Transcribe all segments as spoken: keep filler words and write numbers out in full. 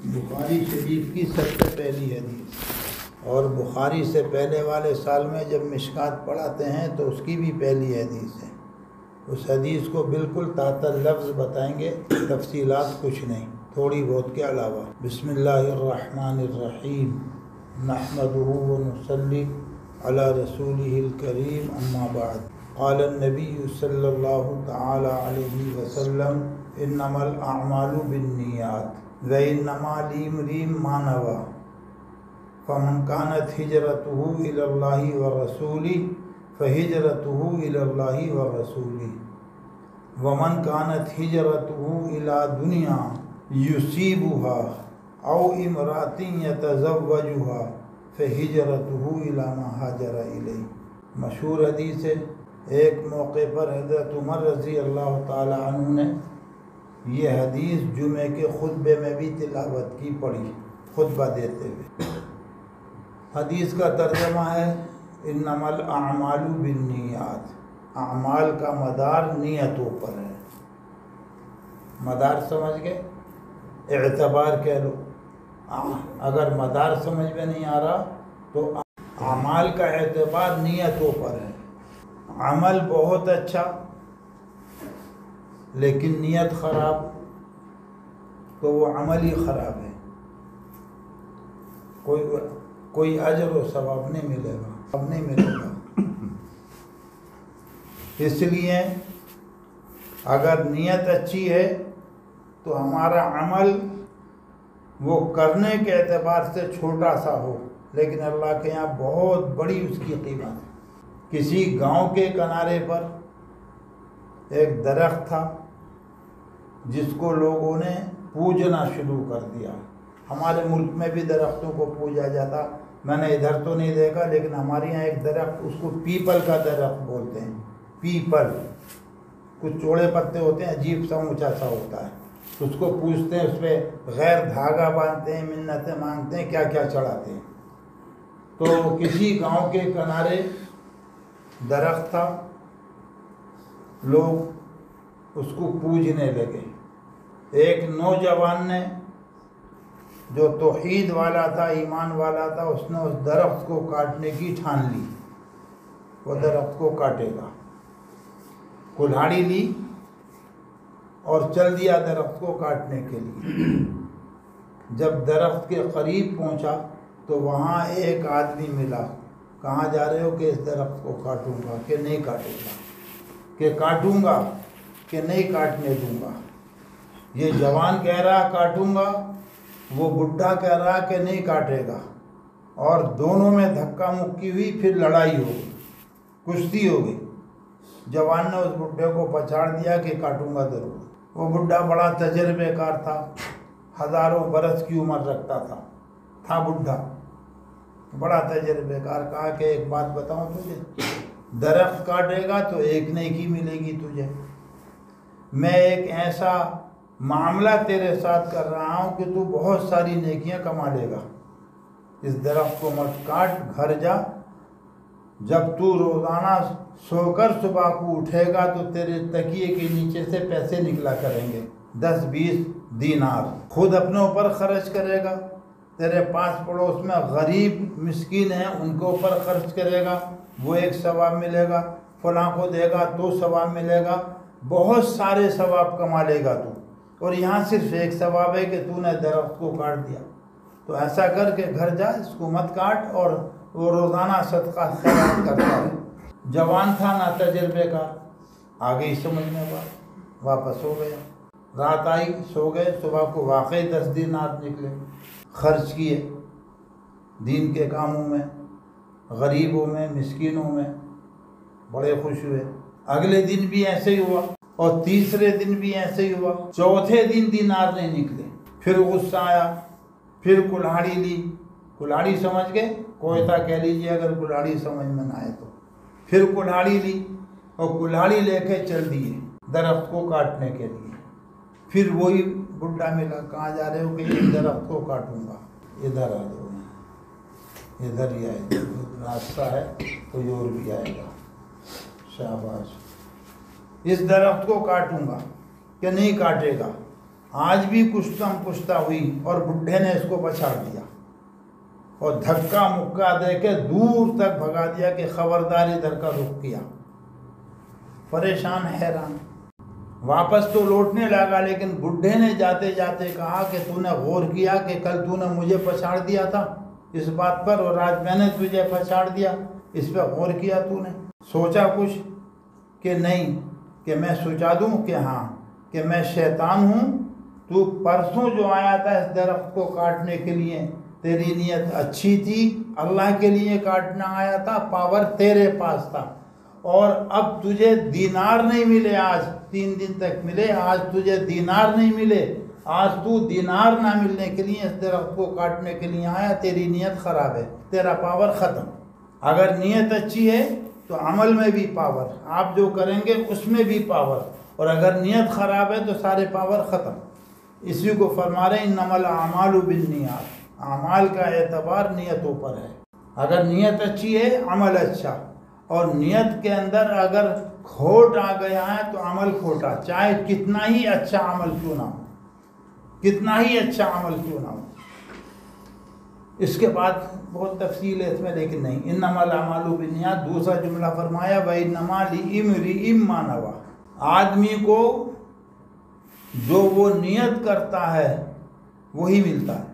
بخاری شریف کی سب سے پہلی حدیث، اور بخاری سے پہلے والے سال میں جب مشکات پڑھاتے ہیں تو اس کی بھی پہلی حدیث ہے۔ اس حدیث کو بالکل تحت لفظ بتائیں گے، تفصیلات کچھ نہیں، تھوڑی بہت کے علاوہ۔ بسم اللہ الرحمن الرحیم، نحمدہ ونصلی علی رسولہ الکریم، اما بعد۔ قال النبی صلی اللہ تعالی علیہ وسلم انما الاعمال بالنیات وانما لامرئ ما نوى فمن كانت هجرته الى الله ورسوله فهجرته الى الله ورسوله ومن كانت هجرته الى دنيا يصيبها او امرأة يتزوجها فهجرته الى ما هاجر اليه۔ مشہور حدیث ہے۔ ایک موقع پر حضرت عمر رضی اللہ تعالی عنہ نے یہ حدیث جمعے کے خطبے میں بھی تلاوت کی، پڑھی خطبہ دیتے ہوئے۔ حدیث کا ترجمہ ہے انما الاعمال بالنیات، اعمال کا مدار نیتوں پر ہے۔ مدار سمجھ گئے؟ اعتبار کہہ لو۔ اگر مدار سمجھ میں نہیں آ رہا تو اعمال کا اعتبار نیتوں پر ہے۔ عمل بہت اچھا لیکن نیت خراب تو وہ عمل ہی خراب ہے، کوئی کوئی اجر و ثواب نہیں ملے گا، اب نہیں ملے گا۔ اس لیے اگر نیت اچھی ہے تو ہمارا عمل وہ کرنے کے اعتبار سے چھوٹا سا ہو لیکن اللہ کے یہاں بہت بڑی اس کی قیمت ہے۔ کسی گاؤں کے کنارے پر ایک درخت تھا جس کو لوگوں نے پوجنا شروع کر دیا۔ ہمارے ملک میں بھی درختوں کو پوجا جاتا، میں نے ادھر تو نہیں دیکھا لیکن ہمارے یہاں ایک درخت، اس کو پیپل کا درخت بولتے ہیں، پیپل، کچھ چوڑے پتے ہوتے ہیں، عجیب سا اونچا سا ہوتا ہے، اس کو پوجتے ہیں، اس پہ غیر دھاگا باندھتے ہیں، منتیں مانگتے ہیں، کیا کیا چڑھاتے ہیں۔ تو کسی گاؤں کے کنارے درخت تھا، لوگ اس کو پوجنے لگے۔ ایک نوجوان نے جو توحید والا تھا، ایمان والا تھا، اس نے اس درخت کو کاٹنے کی ٹھان لی، وہ درخت کو کاٹے گا۔ کلہاڑی لی اور چل دیا درخت کو کاٹنے کے لیے۔ جب درخت کے قریب پہنچا تو وہاں ایک آدمی ملا۔ کہاں جا رہے ہو؟ کہ اس درخت کو کاٹوں گا کہ نہیں کاٹوں گا، کہ کاٹوں گا کہ نہیں کاٹنے دوں گا۔ یہ جوان کہہ رہا کاٹوں گا، وہ بڈھا کہہ رہا کہ نہیں کاٹے گا، اور دونوں میں دھکا مکی ہوئی، پھر لڑائی ہو گئی، کشتی ہو گئی۔ جوان نے اس بڈھے کو پچھاڑ دیا کہ کاٹوں گا ضرور۔ وہ بڈھا بڑا تجربے کار تھا، ہزاروں برس کی عمر رکھتا تھا تھا بڈھا، بڑا تجربے کار۔ کہا کہ ایک بات بتاؤں تجھے، درخت کاٹے گا تو ایک نیکی ملے گی تجھے، میں ایک ایسا معاملہ تیرے ساتھ کر رہا ہوں کہ تو بہت ساری نیکیاں کما لے گا۔ اس درخت کو مت کاٹ، گھر جا، جب تو روزانہ سو کر صبح کو اٹھے گا تو تیرے تکیے کے نیچے سے پیسے نکلا کریں گے، دس بیس دینار، خود اپنے اوپر خرچ کرے گا، تیرے پاس پڑوس میں غریب مسکین ہیں ان کے اوپر خرچ کرے گا، وہ ایک ثواب ملے گا، فلاں کو دے گا تو ثواب ملے گا، بہت سارے ثواب کما لے گا تو۔ اور یہاں صرف ایک ثواب ہے کہ تو نے درخت کو کاٹ دیا۔ تو ایسا کر کے گھر جا، اس کو مت کاٹ، اور وہ روزانہ صدقہ خیرات کرتا ہے۔ جوان تھا نا تجربے کا، آگے ہی سمجھ میں بات، واپس ہو گیا۔ رات آئی، سو گئے، صبح کو واقعی دس دینار نکلے، خرچ کیے دین کے کاموں میں، غریبوں میں، مسکینوں میں، بڑے خوش ہوئے۔ اگلے دن بھی ایسے ہی ہوا، اور تیسرے دن بھی ایسے ہی ہوا، چوتھے دن دینار نہیں نکلے۔ پھر غصہ آیا، پھر کلہاڑی لی، کلہاڑی سمجھ گئے، کوئتا کہہ لیجیے اگر کلہاڑی سمجھ میں نہ آئے تو۔ پھر کلہاڑی لی اور کلہاڑی لے کے چل دیے درخت کو کاٹنے کے لیے۔ پھر وہی بڈھا ملا، کہاں جا رہے ہو؟ کہ اس درخت کو کاٹوں گا، ادھر آ جاؤ، ادھر ہی آئے گا، راستہ ہے کوئی اور بھی آئے گا، شاباش۔ اس درخت کو کاٹوں گا کہ نہیں کاٹے گا؟ آج بھی کشتم کشتہ ہوئی اور بڈھے نے اس کو پچھاڑ دیا اور دھکا مکا دے کے دور تک بھگا دیا کہ خبردار ادھر کا رخ کیا۔ پریشان حیران، واپس تو لوٹنے لگا، لیکن بڈھے نے جاتے جاتے کہا کہ تو نے غور کیا کہ کل تو نے مجھے پچھاڑ دیا تھا اس بات پر، اور آج میں نے تجھے پچھاڑ دیا، اس پہ غور کیا تو نے؟ سوچا کچھ کہ نہیں، کہ میں سوچا دوں کہ ہاں کہ میں شیطان ہوں، تو پرسوں جو آیا تھا اس درخت کو کاٹنے کے لیے تیری نیت اچھی تھی، اللہ کے لیے کاٹنا آیا تھا، پاور تیرے پاس تھا، اور اب تجھے دینار نہیں ملے، آج تین دن تک ملے، آج تجھے دینار نہیں ملے، آج تو دینار نہ ملنے کے لیے اس درخت کو کاٹنے کے لیے آیا، تیری نیت خراب ہے، تیرا پاور ختم۔ اگر نیت اچھی ہے تو عمل میں بھی پاور، آپ جو کریں گے اس میں بھی پاور، اور اگر نیت خراب ہے تو سارے پاور ختم۔ اسی کو فرما رہے ہیں انما الاعمال بالنیات، اعمال کا اعتبار نیتوں پر ہے۔ اگر نیت اچھی ہے عمل اچھا، اور نیت کے اندر اگر کھوٹ آ گیا ہے تو عمل کھوٹا، چاہے کتنا ہی اچھا عمل کیوں نہ ہو، کتنا ہی اچھا عمل کیوں نہ ہو۔ اس کے بعد بہت تفصیل ہے اس میں، لیکن نہیں، انما الاعمال بالنیات۔ دوسرا جملہ فرمایا وَإِنَّمَا لِامْرِئٍ مَّا نَوَىٰ، آدمی کو جو وہ نیت کرتا ہے وہی ملتا ہے۔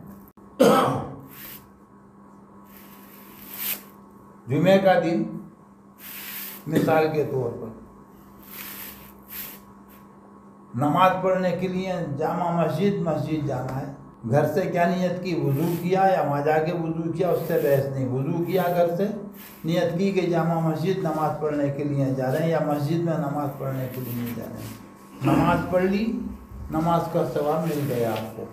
جمعہ کا دن مثال کے طور پر نماز پڑھنے کے لیے جامع مسجد مسجد جانا ہے، گھر سے کیا نیت کی، وضو کیا یا وہاں جا کے وضو کیا، اس سے بحث نہیں، وضو کیا گھر سے، نیت کی کہ جامع مسجد نماز پڑھنے کے لیے جا رہے ہیں یا مسجد میں نماز پڑھنے کے لیے جا رہے ہیں، نماز پڑھ لی، نماز کا ثواب مل گیا آپ کو۔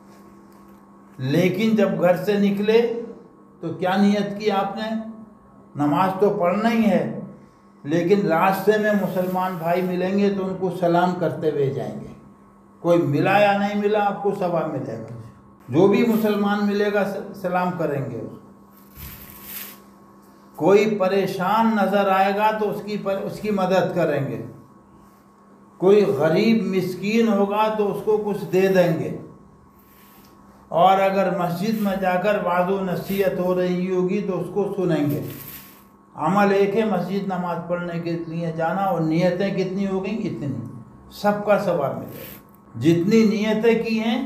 لیکن جب گھر سے نکلے تو کیا نیت کی آپ نے، نماز تو پڑھنا ہی ہے، لیکن راستے میں مسلمان بھائی ملیں گے تو ان کو سلام کرتے ہوئے جائیں گے، کوئی ملا یا نہیں ملا آپ کو ثواب ملے گا، جو بھی مسلمان ملے گا سلام کریں گے۔ کوئی پریشان نظر آئے گا تو اس کی پر اس کی مدد کریں گے، کوئی غریب مسکین ہوگا تو اس کو کچھ دے دیں گے، اور اگر مسجد میں جا کر وعظ و نصیحت ہو رہی ہوگی تو اس کو سنیں گے۔ عمل ایک ہے مسجد نماز پڑھنے کے لیے جانا، اور نیتیں کتنی ہو گئیں، اتنی، سب کا ثواب ملے گا۔ جتنی نیتیں کی ہیں،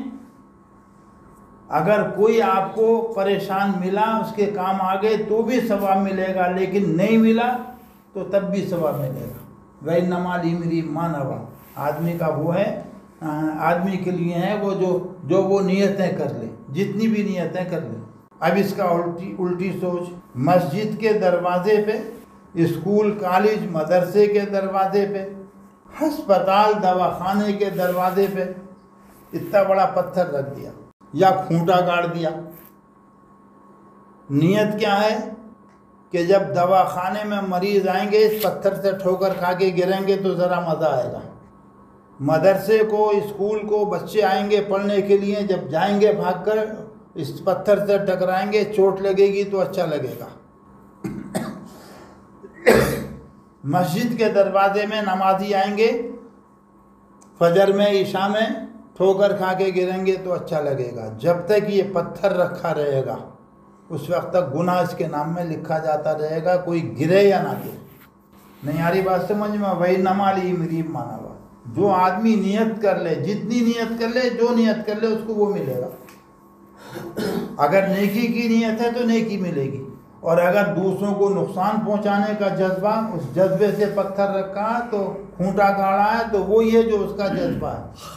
اگر کوئی آپ کو پریشان ملا اس کے کام آگے تو بھی ثواب ملے گا، لیکن نہیں ملا تو تب بھی ثواب ملے گا۔ وَإِنَّمَا لِامْرِئٍ مَّا نَوَىٰ، آدمی کا وہ ہے، آدمی کے لیے ہے وہ جو جو وہ نیتیں کر لے، جتنی بھی نیتیں کر لے۔ اب اس کا الٹی الٹی سوچ، مسجد کے دروازے پہ، اسکول کالج مدرسے کے دروازے پہ، ہسپتال دواخانے کے دروازے پہ اتنا بڑا پتھر رکھ دیا یا کھونٹا گاڑ دیا۔ نیت کیا ہے کہ جب دواخانے میں مریض آئیں گے اس پتھر سے ٹھوکر کھا کے گریں گے تو ذرا مزہ آئے گا، مدرسے کو اسکول کو بچے آئیں گے پڑھنے کے لیے، جب جائیں گے بھاگ کر اس پتھر سے ٹکرائیں گے چوٹ لگے گی تو اچھا لگے گا۔ مسجد کے دروازے میں نمازی آئیں گے فجر میں عشاء میں ٹھوکر کھا کے گریں گے تو اچھا لگے گا، جب تک یہ پتھر رکھا رہے گا اس وقت تک گناہ اس کے نام میں لکھا جاتا رہے گا، کوئی گرے یا نہ گرے۔ نہیں آ رہی بات سمجھ میں؟ وَإِنَّمَا لِامْرِئٍ مَّا نَوَىٰ، جو آدمی نیت کر لے، جتنی نیت کر لے، جو نیت کر لے اس کو وہ ملے گا۔ اگر نیکی کی نیت ہے تو نیکی ملے گی، اور اگر دوسروں کو نقصان پہنچانے کا جذبہ، اس جذبے سے پتھر رکھا تو کھونٹا گاڑا ہے تو وہی ہے جو اس کا جذبہ ہے۔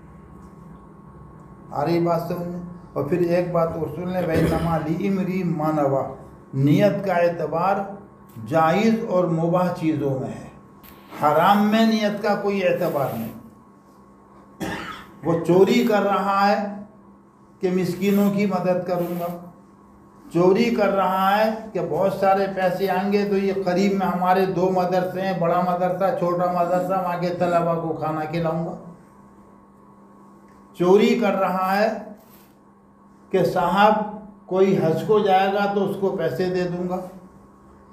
آ رہی بات سمجھ میں؟ اور پھر ایک بات اور سن لیں، وَإِنَّمَا لِامْرِئٍ مَّا نَوَىٰ، نیت کا اعتبار جائز اور مباح چیزوں میں ہے، حرام میں نیت کا کوئی اعتبار نہیں۔ وہ چوری کر رہا ہے کہ مسکینوں کی مدد کروں گا، چوری کر رہا ہے کہ بہت سارے پیسے آئیں گے تو یہ قریب میں ہمارے دو مدرسے ہیں، بڑا مدرسہ چھوٹا مدرسہ، وہاں کے طلباء کو کھانا کھلاؤں گا۔ چوری کر رہا ہے کہ صاحب کوئی حج کو جائے گا تو اس کو پیسے دے دوں گا،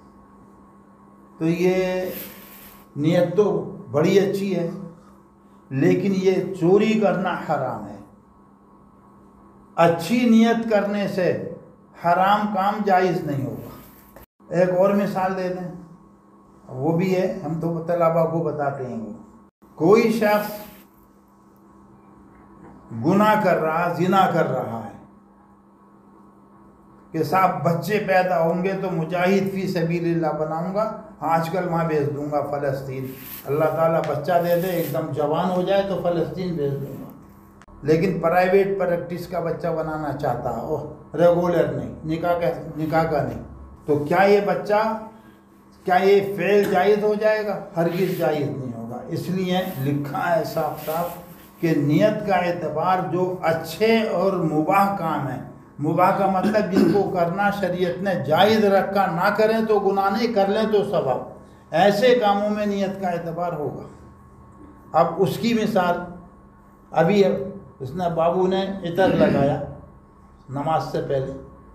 تو یہ نیت تو بڑی اچھی ہے، لیکن یہ چوری کرنا حرام ہے۔ اچھی نیت کرنے سے حرام کام جائز نہیں ہوگا۔ ایک اور مثال دے دیں، وہ بھی ہے، ہم تو طلباء کو بتاتے ہیں۔ وہ کوئی شخص گناہ کر رہا، زنا کر رہا ہے کہ صاحب بچے پیدا ہوں گے تو مجاہد فی سبیل اللہ بناؤں گا، آج کل وہاں بھیج دوں گا فلسطین، اللہ تعالیٰ بچہ دے دے ایک دم جوان ہو جائے تو فلسطین بھیج دوں گا۔ لیکن پرائیویٹ پریکٹس کا بچہ بنانا چاہتا ہے، ریگولر نہیں، نکاح کا نکاح کا نہیں، تو کیا یہ بچہ، کیا یہ فعل جائز ہو جائے گا؟ ہرگز جائز نہیں ہوگا۔ اس لیے لکھا ہے صاف صاف کہ نیت کا اعتبار جو اچھے اور مباح کام ہے، مباح کا مطلب جن کو کرنا شریعت نے جائز رکھا، نہ کریں تو گناہ نہیں، کر لیں تو ثواب، ایسے کاموں میں نیت کا اعتبار ہوگا۔ اب اس کی مثال، ابھی اس نے بابو نے عطر لگایا نماز سے پہلے،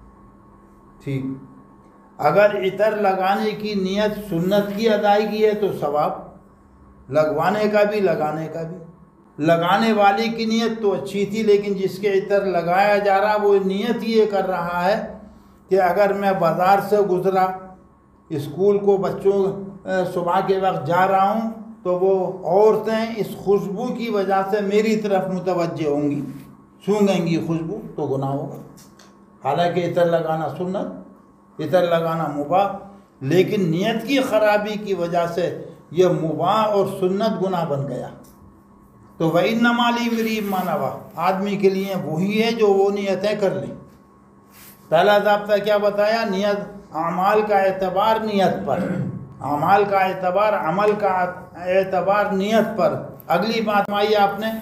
ٹھیک، اگر عطر لگانے کی نیت سنت کی ادائیگی ہے تو ثواب، لگوانے کا بھی لگانے کا بھی۔ لگانے والے کی نیت تو اچھی تھی، لیکن جس کے عطر لگایا جا رہا وہ نیت یہ کر رہا ہے کہ اگر میں بازار سے گزرا، اسکول کو بچوں صبح کے وقت جا رہا ہوں تو وہ عورتیں اس خوشبو کی وجہ سے میری طرف متوجہ ہوں گی، سونگیں گی خوشبو، تو گناہ ہوگا۔ حالانکہ عطر لگانا سنت، عطر لگانا مباح، لیکن نیت کی خرابی کی وجہ سے یہ مباح اور سنت گناہ بن گیا۔ تو وَإِنَّمَا لِامْرِئٍ مَّا نَوَىٰ، آدمی کے لیے وہی ہے جو وہ نیتیں کر لیں۔ پہلا ضابطہ کیا بتایا؟ نیت، اعمال کا اعتبار نیت پر، اعمال کا اعتبار، عمل کا اعتبار نیت پر۔ اگلی بات آئی آپ نے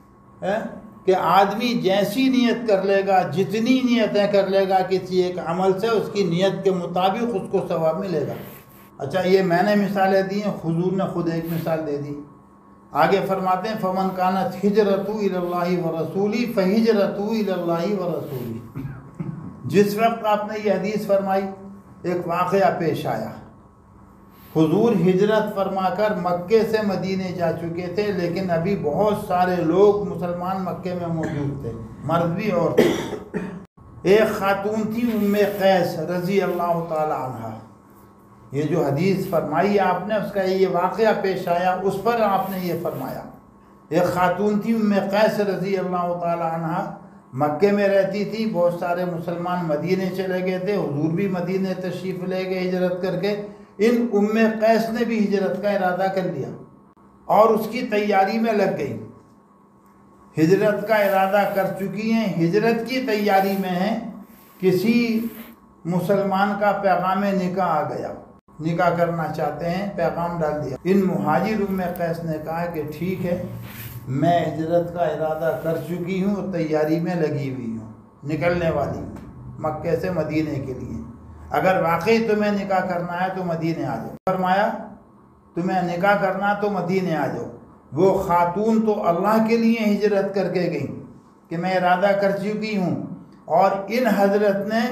کہ آدمی جیسی نیت کر لے گا، جتنی نیتیں کر لے گا کسی ایک عمل سے، اس کی نیت کے مطابق اس کو ثواب ملے گا۔ اچھا، یہ میں نے مثالیں دی ہیں، حضور نے خود ایک مثال دے دی۔ آگے فرماتے ہیں فَمَنْ كَانَتْ هِجْرَتُهُ إِلَى اللَّهِ وَرَسُولِهِ فَهِجْرَتُهُ إِلَى اللَّهِ وَرَسُولِهِ۔ جس وقت آپ نے یہ حدیث فرمائی، ایک واقعہ پیش آیا۔ حضور ہجرت فرما کر مکے سے مدینے جا چکے تھے، لیکن ابھی بہت سارے لوگ مسلمان مکے میں موجود تھے، مرد بھی اور تھے۔ ایک خاتون تھی ام قیس رضی اللہ تعالی عنہ، یہ جو حدیث فرمائی آپ نے، اس کا یہ واقعہ پیش آیا، اس پر آپ نے یہ فرمایا۔ ایک خاتون تھی ام قیس رضی اللہ تعالی عنہ، مکے میں رہتی تھی، بہت سارے مسلمان مدینے چلے گئے تھے، حضور بھی مدینے تشریف لے گئے ہجرت کر کے۔ ان ام قیس نے بھی ہجرت کا ارادہ کر لیا اور اس کی تیاری میں لگ گئی۔ ہجرت کا ارادہ کر چکی ہیں، ہجرت کی تیاری میں ہیں، کسی مسلمان کا پیغام نکاح آ گیا، نکاح کرنا چاہتے ہیں، پیغام ڈال دیا۔ ان مہاجر ام قیس نے کہا کہ ٹھیک ہے، میں ہجرت کا ارادہ کر چکی ہوں اور تیاری میں لگی ہوئی ہوں، نکلنے والی ہوں مکے سے مدینے کے لیے، اگر واقعی تمہیں نکاح کرنا ہے تو مدینے آ جاؤ۔ فرمایا تمہیں نکاح کرنا تو مدینے آ جاؤ۔ وہ خاتون تو اللہ کے لیے ہجرت کر کے گئی کہ میں ارادہ کر چکی ہوں، اور ان حضرت نے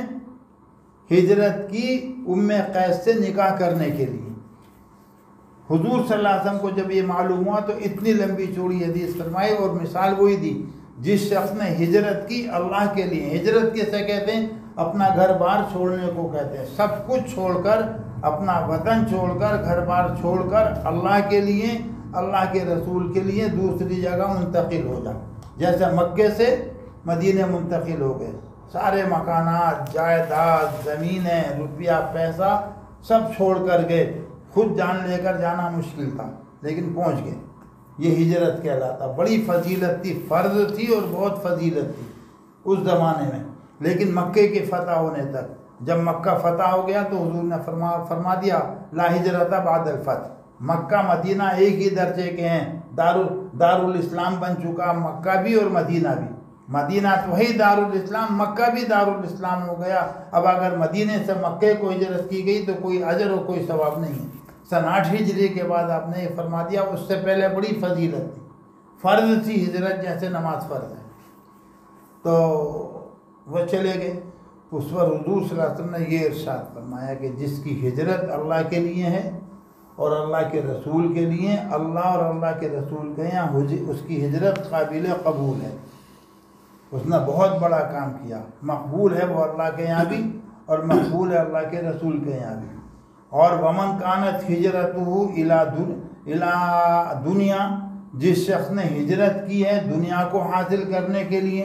ہجرت کی ام قیس سے نکاح کرنے کے لیے۔ حضور صلی اللہ علیہ وسلم کو جب یہ معلوم ہوا تو اتنی لمبی چوڑی حدیث فرمائی اور مثال وہی دی، جس شخص نے ہجرت کی اللہ کے لیے۔ ہجرت کیسے کہتے ہیں؟ اپنا گھر بار چھوڑنے کو کہتے ہیں، سب کچھ چھوڑ کر، اپنا وطن چھوڑ کر، گھر بار چھوڑ کر اللہ کے لیے، اللہ کے رسول کے لیے دوسری جگہ منتقل ہو جائے۔ جیسے مکے سے مدینے منتقل ہو گئے، سارے مکانات، جائیداد، زمینیں، روپیہ پیسہ سب چھوڑ کر گئے، خود جان لے کر جانا مشکل تھا لیکن پہنچ گئے، یہ ہجرت کہلاتا۔ بڑی فضیلت تھی، فرض تھی اور بہت فضیلت تھی اس زمانے میں، لیکن مکے کے فتح ہونے تک۔ جب مکہ فتح ہو گیا تو حضور نے فرما فرما دیا لا ہجرت بعد الفتح، مکہ مدینہ ایک ہی درجے کے ہیں، دار دار الاسلام بن چکا مکہ بھی اور مدینہ بھی۔ مدینہ تو وہی دار الاسلام، مکہ بھی دار الاسلام ہو گیا۔ اب اگر مدینے سے مکے کو ہجرت کی گئی تو کوئی اجر اور کوئی ثواب نہیں ہے۔ سن آٹھ ہجری کے بعد آپ نے یہ فرما دیا، اس سے پہلے بڑی فضیلت تھی، فرض تھی ہجرت، جیسے نماز فرض ہے۔ تو وہ چلے گئے، اس پر حضور صلی اللہ علیہ وسلم نے یہ ارشاد فرمایا کہ جس کی ہجرت اللہ کے لیے ہے اور اللہ کے رسول کے لیے، اللہ اور اللہ کے رسول کے یہاں اس کی ہجرت قابل قبول ہے۔ اس نے بہت بڑا کام کیا، مقبول ہے وہ اللہ کے یہاں بھی اور مقبول ہے اللہ کے رسول کے یہاں بھی۔ اور ومن کانت ہجرتہ الی دنیا، جس شخص نے ہجرت کی ہے دنیا کو حاصل کرنے کے لیے،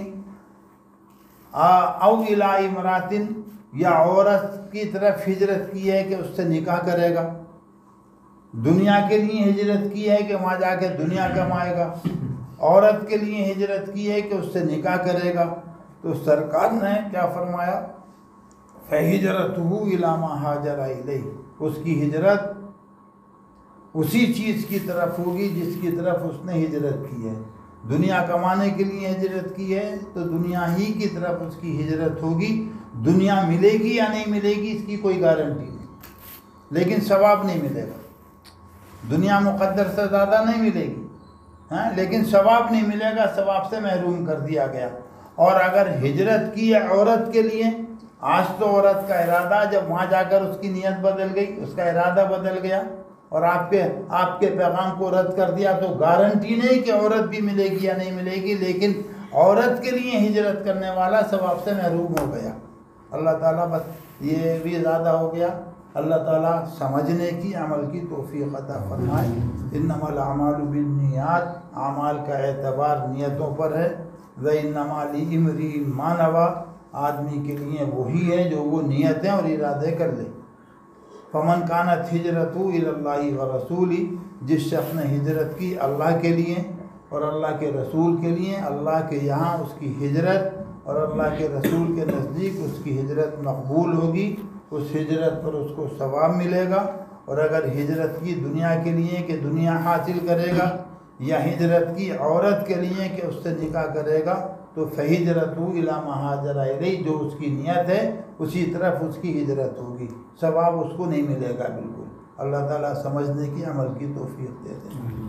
او الی امرات، یا عورت کی طرف ہجرت کی ہے کہ اس سے نکاح کرے گا، دنیا کے لیے ہجرت کی ہے کہ وہاں جا کے دنیا کمائے گا، عورت کے لیے ہجرت کی ہے کہ اس سے نکاح کرے گا، تو سرکار نے کیا فرمایا؟ فَهِجْرَتُهُ إِلَىٰ مَا هَاجَرَ إِلَيْهِ، اس کی ہجرت اسی چیز کی طرف ہوگی جس کی طرف اس نے ہجرت کی ہے۔ دنیا کمانے کے لیے ہجرت کی ہے تو دنیا ہی کی طرف اس کی ہجرت ہوگی۔ دنیا ملے گی یا نہیں ملے گی اس کی کوئی گارنٹی نہیں، لیکن ثواب نہیں ملے گا۔ دنیا مقدر سے زیادہ نہیں ملے گی، ہاں، لیکن ثواب نہیں ملے گا، ثواب سے محروم کر دیا گیا۔ اور اگر ہجرت کی ہے عورت کے لیے، آج تو عورت کا ارادہ، جب وہاں جا کر اس کی نیت بدل گئی، اس کا ارادہ بدل گیا اور آپ کے آپ کے پیغام کو رد کر دیا، تو گارنٹی نہیں کہ عورت بھی ملے گی یا نہیں ملے گی، لیکن عورت کے لیے ہجرت کرنے والا ثواب سے محروم ہو گیا۔ اللہ تعالیٰ بس یہ بھی زیادہ ہو گیا۔ اللہ تعالیٰ سمجھنے کی، عمل کی توفیق عطا فرمائے۔ انما الاعمال بالنیات، اعمال کا اعتبار نیتوں پر ہے۔ وانما لامرئ ما نوى، آدمی کے لیے وہی ہے جو وہ نیتیں اور ارادے کر لے۔ فمن کانت ہجرتہ الی اللہ ورسولہ، جس شخص نے ہجرت کی اللہ کے لیے اور اللہ کے رسول کے لیے، اللہ کے یہاں اس کی ہجرت اور اللہ کے رسول کے نزدیک اس کی ہجرت مقبول ہوگی، اس ہجرت پر اس کو ثواب ملے گا۔ اور اگر ہجرت کی دنیا کے لیے کہ دنیا حاصل کرے گا، یا ہجرت کی عورت کے لیے کہ اس سے نکاح کرے گا، تو فہجرتہ الی ما ہاجر الیہ، جو اس کی نیت ہے اسی طرف اس کی ہجرت ہوگی، ثواب اس کو نہیں ملے گا بالکل۔ اللہ تعالیٰ سمجھنے کی، عمل کی توفیق دے دیں۔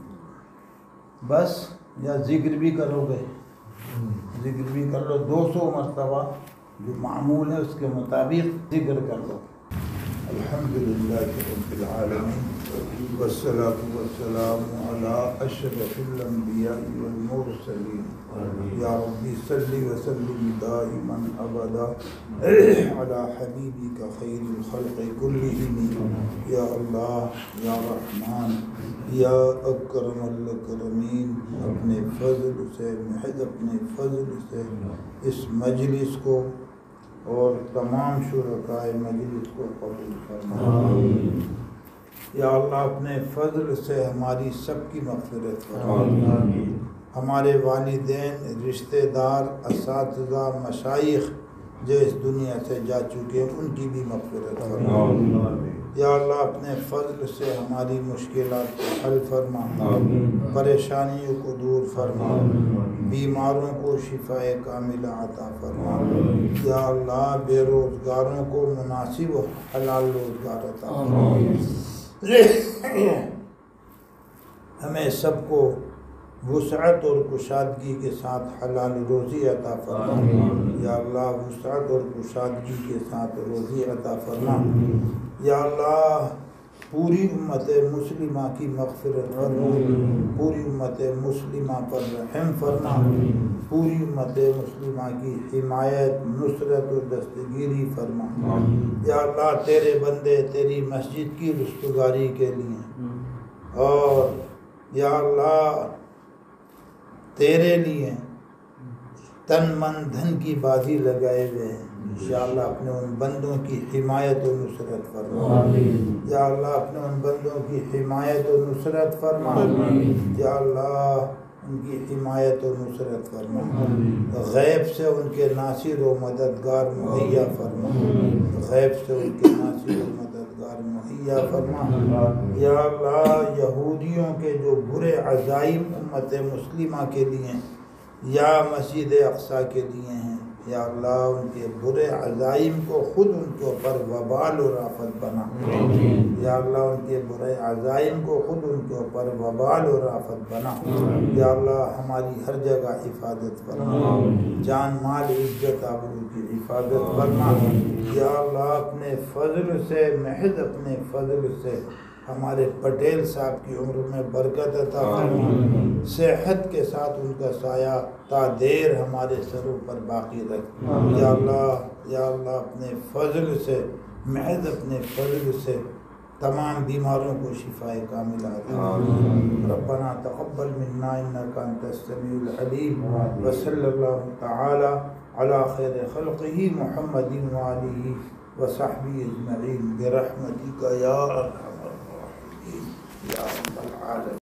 بس یا ذکر بھی کرو گے، ذکر بھی کر لو، دو سو مرتبہ جو معمول ہے اس کے مطابق ذکر کر لو۔ الحمدللہ رب العالمین، والصلاة والسلام علی اشرف الانبیاء والمرسلین، یا ربی صلی وسلم دائما ابدا علی حبیبک خیر الخلق کلہم، یا اللہ یا رحمان یا اکرم الاکرمین، اپنے فضل سے، محض اپنے فضل سے اس مجلس کو اور تمام شرکائے مجلس کو قبول فرما۔ یا اللہ اپنے فضل سے ہماری سب کی مغفرت فرما، ہمارے والدین، رشتہ دار، اساتذہ، مشائخ جو اس دنیا سے جا چکے ان کی بھی مغفرت فرما۔ یا اللہ اپنے فضل سے ہماری مشکلات کو حل فرما، پریشانیوں کو دور فرما، بیماروں کو شفاء کاملہ عطا فرما۔ یا اللہ بے روزگاروں کو مناسب و حلال روزگار عطا فرما۔ ہمیں سب کو وسعت اور کشادگی کے ساتھ حلال روزی عطا فرما۔ یا اللہ وسعت اور کشادگی کے ساتھ روزی عطا فرما۔ یا اللہ پوری امت مسلمہ کی مغفرت فرما، پوری امت مسلمہ پر رحم فرما، پوری امت مسلمہ کی حمایت، نصرت و دستگیری فرما۔ یا اللہ تیرے بندے تیری مسجد کی رستگاری کے لیے، اور یا اللہ تیرے لیے تن من دھن کی بازی لگائے ہوئے ہیں، انشاءاللہ اپنے ان بندوں کی حمایت و نصرت فرما۔ یا اللہ اپنے ان بندوں کی حمایت و نصرت فرما۔ یا اللہ ان کی حمایت و نصرت فرما، غیب سے ان کے ناصر و مددگار مہیا فرما، غیب سے ان کے ناصر و مددگار مہیا فرما۔ یا اللہ یہودیوں کے جو برے عزائم امت مسلمہ کے لیے یا مسجد اقصیٰ کے لیے ہیں، یا اللہ ان کے برے عزائم کو خود ان کے اوپر وبال اور آفت بنا۔ یا اللہ ان کے برے عزائم کو خود ان کے اوپر وبال اور آفت بنا۔ یا اللہ ہماری ہر جگہ حفاظت فرما، جان مال عزت آبرو کی حفاظت فرما۔ یا اللہ اپنے فضل سے، محض اپنے فضل سے ہمارے پٹیل صاحب کی عمر میں برکت عطا فرما، صحت کے ساتھ ان کا سایہ تا دیر ہمارے سروں پر باقی رکھ۔ یا اللہ یا اللہ اپنے فضل سے، محض اپنے فضل سے تمام بیماروں کو شفائے کاملہ عطا فرما۔ ربنا تقبل منا انک انت السمیع العلیم، وصلی اللہ تعالی علی خیر خلقہ محمد وآلہ وصحبہ اجمعین برحمتک یا ارحم الراحمین یا رب العالمین۔